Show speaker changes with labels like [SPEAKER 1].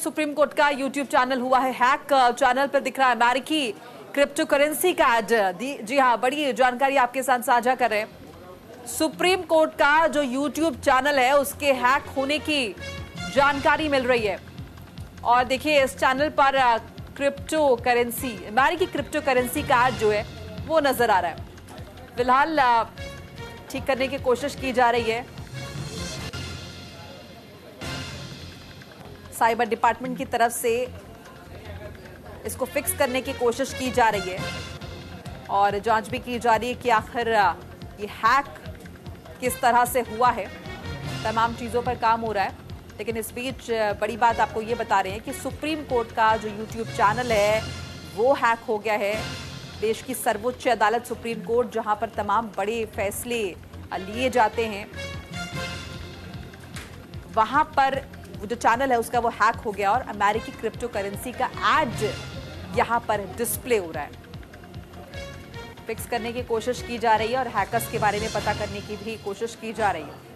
[SPEAKER 1] Supreme court का YouTube channel हुआ है हैक। चैनल पर दिख रहा है अमेरिकी क्रिप्टो करेंसी का ऐड। जी हाँ, बड़ी जानकारी आपके साथ साझा कर रहे हैं। सुप्रीम कोर्ट का जो यूट्यूब चैनल है उसके हैक होने की जानकारी मिल रही है। और देखिए इस चैनल पर क्रिप्टो करेंसी, अमेरिकी क्रिप्टो करेंसी का ऐड जो है वो नजर आ रहा है। फिलहाल ठीक करने की कोशिश की जा रही है। साइबर डिपार्टमेंट की तरफ से इसको फिक्स करने की कोशिश की जा रही है और जांच भी की जा रही है कि आखिर ये हैक किस तरह से हुआ है। तमाम चीज़ों पर काम हो रहा है, लेकिन इस बीच बड़ी बात आपको ये बता रहे हैं कि सुप्रीम कोर्ट का जो यूट्यूब चैनल है वो हैक हो गया है। देश की सर्वोच्च अदालत सुप्रीम कोर्ट, जहां पर तमाम बड़े फैसले लिए जाते हैं, वहां पर वो जो चैनल है उसका वो हैक हो गया और अमेरिकी क्रिप्टो करेंसी का ऐड यहां पर डिस्प्ले हो रहा है। फिक्स करने की कोशिश की जा रही है और हैकर्स के बारे में पता करने की भी कोशिश की जा रही है।